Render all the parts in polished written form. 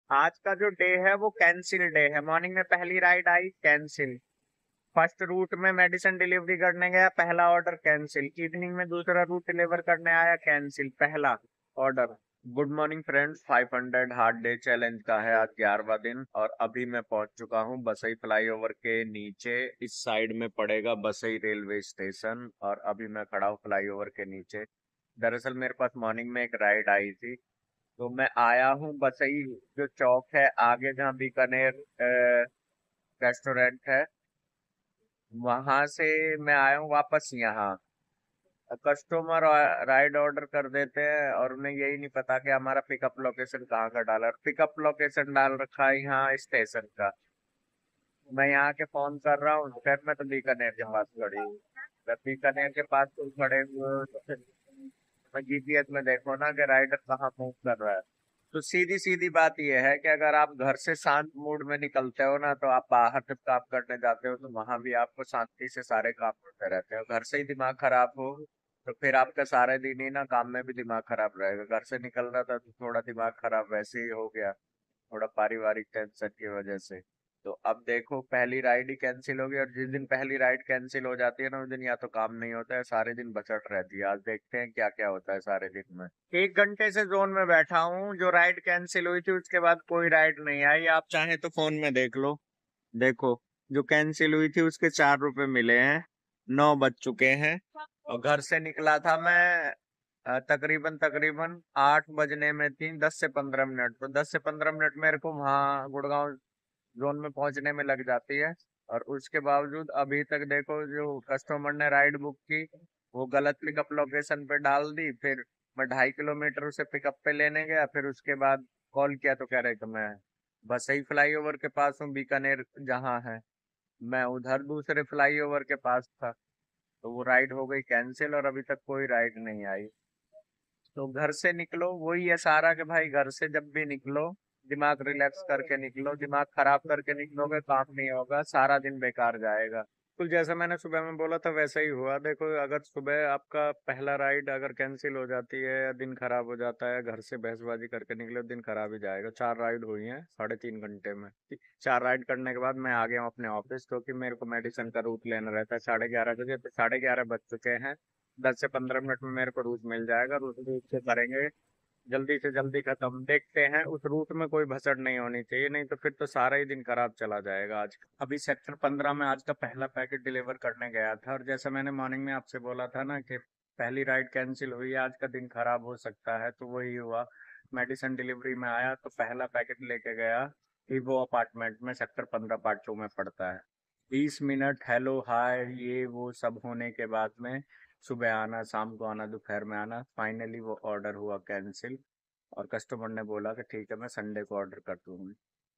आज का जो डे है वो कैंसिल डे है। मॉर्निंग में पहली राइड आई, कैंसिल। फर्स्ट रूट में मेडिसिन डिलीवरी करने गया, पहला ऑर्डर कैंसिल। इवनिंग में दूसरा रूट डिलीवर करने आया, कैंसिल पहला order. Good morning friends, 500 hard day challenge का है आज 11वां दिन और अभी मैं पहुंच चुका हूं बसई फ्लाईओवर के नीचे। इस साइड में पड़ेगा बसई रेलवे स्टेशन और अभी मैं खड़ा हूं फ्लाईओवर के नीचे। दरअसल मेरे पास मॉर्निंग में एक राइड आई थी, तो मैं आया हूँ बसई जो चौक है आगे जहाँ बीकानेर रेस्टोरेंट है, वहां से मैं आया हूँ वापस यहाँ। कस्टमर राइड ऑर्डर कर देते हैं और उन्हें यही नहीं पता कि हमारा पिकअप लोकेशन कहाँ का डाला है। पिकअप लोकेशन डाल रखा है यहाँ स्टेशन का। मैं यहाँ के फोन कर रहा हूँ, खैर मैं तो बीकानेर के पास खड़ी हूँ। मैं बीकानेर के पास तुम खड़े हुए हो, तो फिर मैं जीपीएस में देखो ना कि राइडर कहाँ मूव कर रहा है। तो सीधी सीधी बात यह है कि अगर आप घर से शांत मूड में निकलते हो ना, तो आप बाहर जब काम करने जाते हो तो वहां भी आपको शांति से सारे काम होते रहते हो। घर से ही दिमाग खराब हो तो फिर आपका सारे दिन ही ना काम में भी दिमाग खराब रहेगा। घर से निकल रहा था तो थोड़ा दिमाग खराब वैसे ही हो गया, थोड़ा पारिवारिक टेंशन की वजह से। तो अब देखो पहली राइड ही कैंसिल हो गई और जिस दिन पहली राइड कैंसिल हो जाती है ना, उस दिन या तो काम नहीं होता है, सारे दिन बचत रहती है। आज देखते हैं क्या क्या होता है सारे दिन में। 1 घंटे से जोन में बैठा हूँ। जो राइड कैंसिल हुई थी उसके बाद कोई राइड नहीं आई। आप चाहे तो फोन में देख लो। देखो, जो कैंसिल हुई थी उसके 4 रुपए मिले हैं। 9 बज चुके हैं और घर से निकला था मैं तकरीबन तकरीबन 8 बजने में थी, 10 से 15 मिनट। तो 10 से 15 मिनट मेरे को वहाँ गुड़गांव जोन में पहुंचने में लग जाती है। और उसके बावजूद अभी तक देखो, जो कस्टमर ने राइड बुक की वो गलत पिकअप लोकेशन पे डाल दी। फिर मैं 2.5 किलोमीटर उसे पिकअप पे लेने गया, फिर उसके बाद कॉल किया तो कह रहे कि मैं बसई फ्लाईओवर के पास हूँ, बीकानेर जहाँ है। मैं उधर दूसरे फ्लाईओवर के पास था। तो वो राइड हो गई कैंसिल और अभी तक कोई राइड नहीं आई। तो घर से निकलो, वही है सारा कि भाई घर से जब भी निकलो दिमाग रिलैक्स करके निकलो। दिमाग खराब करके निकलोगे काम नहीं होगा, सारा दिन बेकार जाएगा। तो जैसा मैंने सुबह में बोला था वैसा ही हुआ। देखो, अगर सुबह आपका पहला राइड अगर कैंसिल हो जाती है या दिन खराब हो जाता है, घर से बहसबाजी करके निकले तो दिन खराब ही जाएगा। 4 राइड हुई हैं 3.5 घंटे में। 4 राइड करने के बाद मैं आ गया हूँ अपने ऑफिस, क्योंकि मेरे को मेडिसिन का रूट लेना रहता है 11:30 बजे। तो 11:30 बज चुके हैं, 10 से 15 मिनट में मेरे को रूट मिल जाएगा। रूट रूट से करेंगे जल्दी से जल्दी खत्म। देखते हैं उस रूट में कोई भसड़ नहीं होनी चाहिए, नहीं तो फिर तो सारा ही दिन खराब चला जाएगा आज। अभी सेक्टर 15 में आज का पहला पैकेट डिलीवर करने गया था और जैसा मैंने मॉर्निंग में आपसे बोला था ना कि पहली राइड कैंसिल हुई, आज का दिन खराब हो सकता है, तो वही हुआ। मेडिसिन डिलीवरी में आया तो पहला पैकेट लेके गया ईवो अपार्टमेंट में, सेक्टर 15 पार्ट 2 में पड़ता है। 20 मिनट हेलो हाय ये वो सब होने के बाद में सुबह आना, शाम को आना, दोपहर में आना, फाइनली वो ऑर्डर हुआ कैंसिल। और कस्टमर ने बोला कि ठीक है मैं संडे को ऑर्डर कर दूंगी।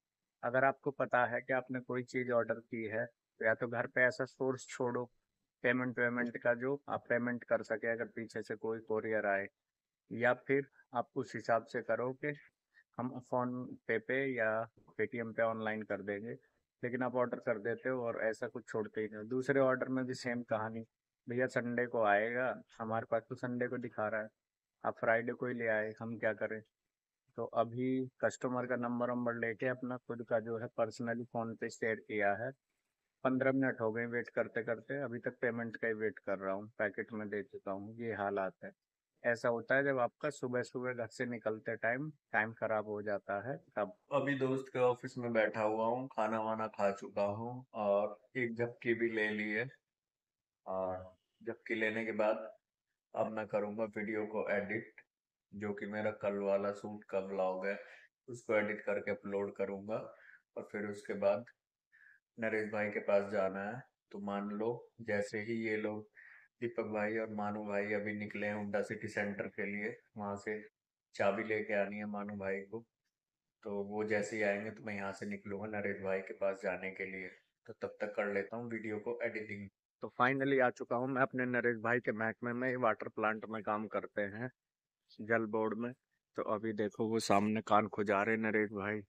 अगर आपको पता है कि आपने कोई चीज़ ऑर्डर की है तो या तो घर पे ऐसा सोर्स छोड़ो पेमेंट वेमेंट का, जो आप पेमेंट कर सके अगर पीछे से कोई कोरियर आए, या फिर आप उस हिसाब से करो कि हम फोन पे या पेटीएम पे ऑनलाइन कर देंगे। लेकिन आप ऑर्डर कर देते हो और ऐसा कुछ छोड़ते ही नहीं हो। दूसरे ऑर्डर में भी सेम कहानी, भैया संडे को आएगा, हमारे पास तो संडे को दिखा रहा है, आप फ्राइडे को ही ले आए, हम क्या करें। तो अभी कस्टमर का नंबर वंबर लेके अपना खुद का जो है पर्सनली फोन पे शेयर किया है। 15 मिनट हो गए वेट करते करते, अभी तक पेमेंट का ही वेट कर रहा हूँ, पैकेट में दे चुका हूँ। ये हालात है। ऐसा होता है जब आपका सुबह सुबह घर से निकलते टाइम टाइम खराब हो जाता है तब। अभी दोस्त के ऑफिस में बैठा हुआ हूँ, खाना वाना खा चुका हूँ और एक झपकी भी ले ली है। और झपकी लेने के बाद अब मैं करूँगा वीडियो को एडिट, जो कि मेरा कल वाला सूट का ब्लॉग है, उसको एडिट करके अपलोड करूँगा। और फिर उसके बाद नरेश भाई के पास जाना है। तो मान लो जैसे ही ये लोग दीपक भाई और मानू भाई अभी निकले हैं हुंडा सिटी सेंटर के लिए, वहां से चाबी लेके आनी है मानू भाई को। तो वो जैसे ही आएंगे तो मैं यहाँ से निकलूंगा नरेश भाई के पास जाने के लिए। तो तब तक कर लेता हूँ वीडियो को एडिटिंग। तो फाइनली आ चुका हूँ मैं अपने नरेश भाई के महकमे में। वाटर प्लांट में काम करते हैं, जल बोर्ड में। तो अभी देखो वो सामने कान खुजा रहे नरेश भाई,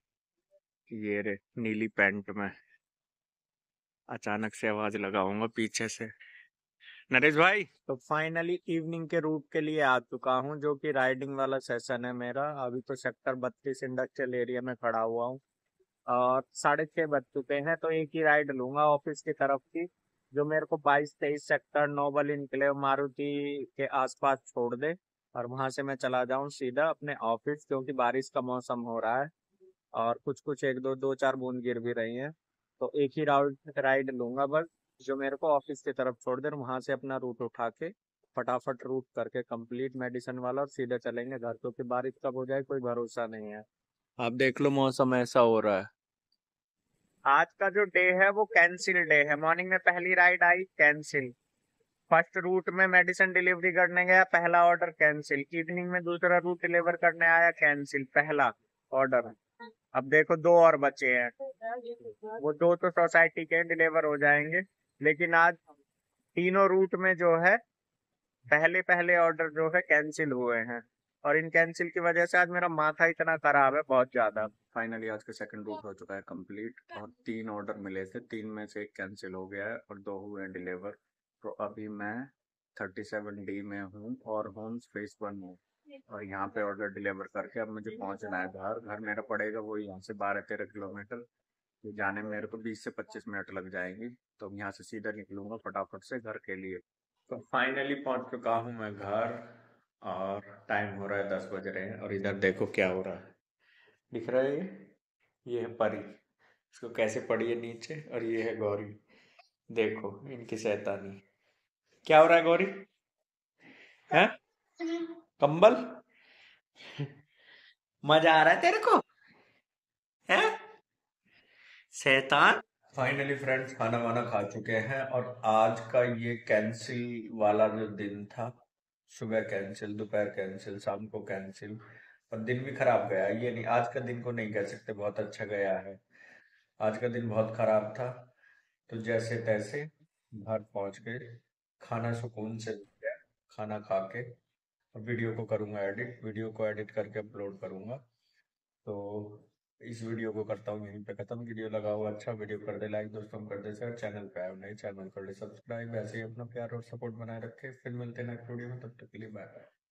ये रे नीली पैंट में। अचानक से आवाज लगाऊंगा पीछे से, नरेश भाई, तो फाइनली इवनिंग के रूट के लिए आ चुका हूँ, जो कि राइडिंग वाला सेशन है मेरा। अभी तो सेक्टर 32 इंडस्ट्रियल एरिया में खड़ा हुआ हूँ और 6:30 बज चुके हैं। तो एक ही राइड लूंगा ऑफिस की तरफ की, जो मेरे को 22-23 सेक्टर नोबल इनक्लेव मारुति के आसपास छोड़ दे और वहां से मैं चला जाऊं सीधा अपने ऑफिस, क्योंकि बारिश का मौसम हो रहा है और कुछ कुछ एक दो दो चार बूंद गिर भी रही हैं। तो एक ही राइड लूंगा बस, जो मेरे को ऑफिस की तरफ छोड़ दे, वहां से अपना रूट उठा के फटाफट रूट करके कंप्लीट मेडिसन वाला और सीधे चलेंगे घर, क्योंकि बारिश कब हो जाए कोई भरोसा नहीं है। आप देख लो मौसम ऐसा हो रहा है। आज का जो डे है वो कैंसिल डे है। मॉर्निंग में पहली राइड आई, कैंसिल। फर्स्ट रूट में मेडिसिन डिलीवरी करने गया, पहला ऑर्डर कैंसिल। इवनिंग में दूसरा रूट डिलीवर करने आया, कैंसिल पहला ऑर्डर। अब देखो दो और बचे हैं, वो दो तो सोसाइटी के डिलीवर हो जाएंगे, लेकिन आज तीनों रूट में जो है पहले पहले ऑर्डर जो है कैंसिल हुए हैं। और इन कैंसिल की वजह से आज मेरा माथा इतना खराब है, बहुत ज्यादा। फाइनली आज का सेकंड रूट हो चुका है कंप्लीट और 3 ऑर्डर मिले थे, 3 में से एक कैंसिल हो गया है और 2 हुए हैं डिलीवर। तो अभी मैं 37D में हूँ और होम स्पेस 1 हूँ और यहाँ पे ऑर्डर डिलीवर करके अब मुझे पहुँचना है घर। घर मेरा पड़ेगा वो यहाँ से 12-13 किलोमीटर। ये जाने में मेरे को 20 से 25 मिनट लग जाएंगी। तो अब यहाँ से सीधा निकलूंगा फटाफट से घर के लिए। तो फाइनली पहुंच चुका हूँ मैं घर और टाइम हो रहा है 10 बज रहे हैं और इधर देखो क्या हो रहा है। दिख रहा है ये है परी, इसको कैसे पड़ी है नीचे, और ये है गौरी। देखो इनकी शैतानी। क्या हो रहा है गौरी? है कंबल? मजा आ रहा है तेरे को? है शैतान। फाइनली फ्रेंड्स खाना वाना खा चुके हैं और आज का ये कैंसिल वाला जो दिन था, सुबह कैंसिल, दोपहर कैंसिल, शाम को कैंसिल, और दिन भी खराब गया। ये नहीं, आज का दिन को नहीं कह सकते बहुत अच्छा गया है। आज का दिन बहुत खराब था। तो जैसे तैसे घर पहुंच के खाना सुकून से मिल गया। खाना खा के और वीडियो को करूंगा एडिट, वीडियो को एडिट करके अपलोड करूंगा। तो इस वीडियो को करता हूँ यहीं पे खत्म। वीडियो लगा हुआ अच्छा, वीडियो कर दे लाइक, दोस्तों को कर दे शेयर, चैनल पे आए नए चैनल कर ले सब्सक्राइब। ऐसे ही अपना प्यार और सपोर्ट बनाए रखे। फिर मिलते हैं नेक्स्ट वीडियो में, तब तक के लिए बाय बाय।